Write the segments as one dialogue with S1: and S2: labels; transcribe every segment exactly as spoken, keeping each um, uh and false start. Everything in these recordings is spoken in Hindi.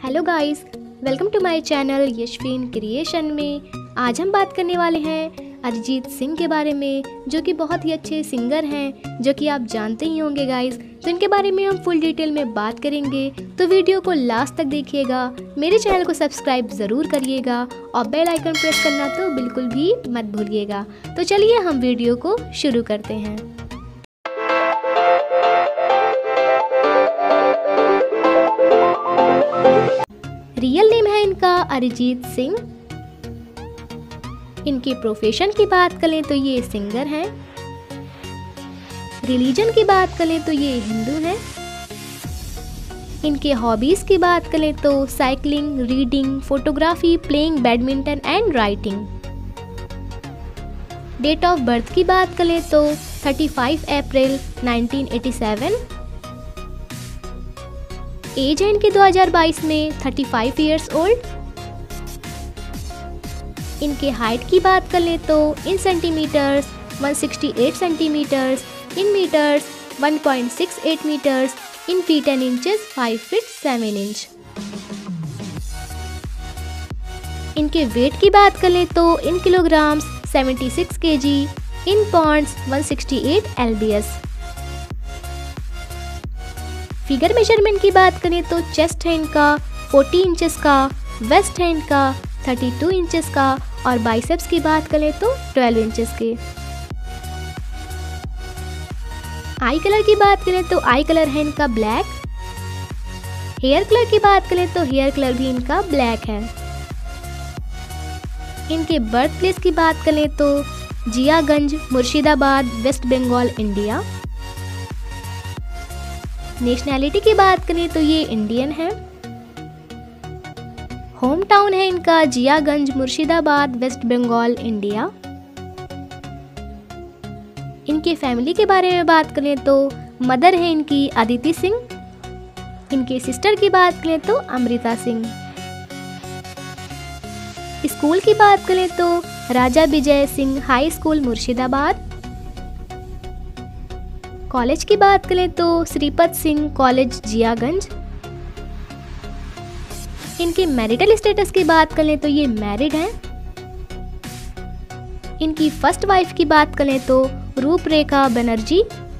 S1: Hello guys, welcome to my channel Yashveen creation में। आज हम बात करने वाले हैं अरिजीत सिंह के बारे में, जो कि बहुत ही अच्छे सिंगर हैं, जो कि आप जानते ही होंगे गाइस। तो इनके बारे में हम फुल डिटेल में बात करेंगे, तो वीडियो को लास्ट तक देखिएगा। मेरे चैनल को सब्सक्राइब ज़रूर करिएगा और बेल आइकन प्रेस करना तो बिल्कुल भी मत भूलिएगा। तो चलिए हम वीडियो को शुरू करते हैं। रियल नेम है इनका अरिजीत सिंह। इनके प्रोफेशन की बात करें तो ये सिंगर हैं। रिलीजन की बात करें तो ये हिंदू हैं। इनके हॉबीज की बात करें तो cycling, reading, photography, playing badminton and writing. Date of birth की बात करें तो पैंतीस April nineteen eighty seven. Age है इनकी दो हज़ार बाईस में पैंतीस इयर्स ओल्ड। इनके हाइट की बात कर लें तो इन सेंटीमीटर्स एक सौ अड़सठ सेंटीमीटर्स, इन मीटर्स एक point six eight metres, in feet and inches five feet seven inch. इनके वेट की बात कर लें तो इन किलोग्राम्स छिहत्तर केजी, इन पॉन्ड्स एक सौ अड़सठ एलबीएस। फिगर मेजरमेंट की बात करें तो चेस्ट है इनका चालीस इंचेस का, वेस्ट है इनका बत्तीस इंचेस का और बाइसेप्स की बात करें तो बारह इंचेस के। आई कलर की बात करें तो आई कलर है इनका ब्लैक। हेयर कलर की बात करें तो हेयर कलर भी इनका ब्लैक है। इनके बर्थ प्लेस की बात करें तो Jiaganj, Murshidabad, West Bengal, India. Nationality की बात करें तो ये इंडियन है। होम टाउन है इनका जियागंज, मुर्शिदाबाद, वेस्ट बंगाल, इंडिया। इनके फैमिली के बारे में बात करें तो मदर है इनकी अदिति सिंह। इनके सिस्टर की बात करें तो अमृता सिंह। स्कूल की बात करें तो Raja Vijay Singh high school, Murshidabad. College की बात करें तो श्रीपत सिंह कॉलेज, जियागंज। इनके मैरिटल स्टेटस की बात करें तो ये मैरिड हैं। इनकी फर्स्ट वाइफ की बात करें तो रूपरेखा बनर्जी।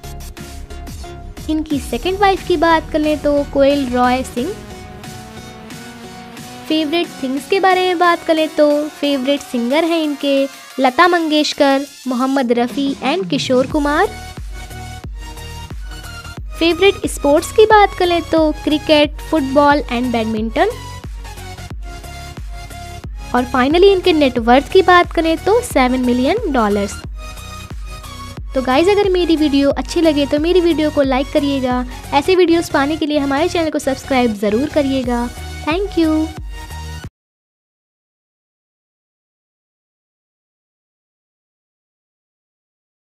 S1: इनकी सेकंड वाइफ की बात करें तो कोयल रॉय सिंह। फेवरेट थिंग्स के बारे में बात करें तो फेवरेट सिंगर हैं इनके Lata Mangeshkar, Mohammed Rafi and Kishore Kumar. Favourite sports की बात करें तो क्रिकेट, फुटबॉल एंड बैडमिंटन। और फाइनली इनके नेटवर्थ की बात करें तो सेवन मिलियन डॉलर्स। तो गाइज, अगर मेरी वीडियो अच्छी लगे तो मेरी वीडियो को लाइक करिएगा। ऐसे वीडियोस पाने के लिए हमारे चैनल को सब्सक्राइब ज़रूर करिएगा। Thank you.